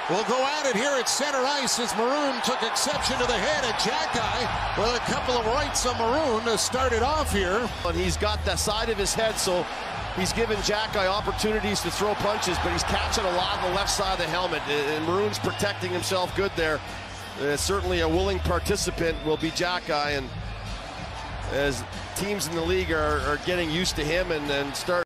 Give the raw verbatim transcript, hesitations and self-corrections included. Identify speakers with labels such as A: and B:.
A: We'll go at it here at center ice as Maroon took exception to the head at Xhekaj with a couple of rights on Maroon to start it off here.
B: And he's got the side of his head, so he's given Xhekaj opportunities to throw punches, but he's catching a lot on the left side of the helmet, and Maroon's protecting himself good there. Uh, certainly a willing participant will be Xhekaj, and as teams in the league are, are getting used to him and, and start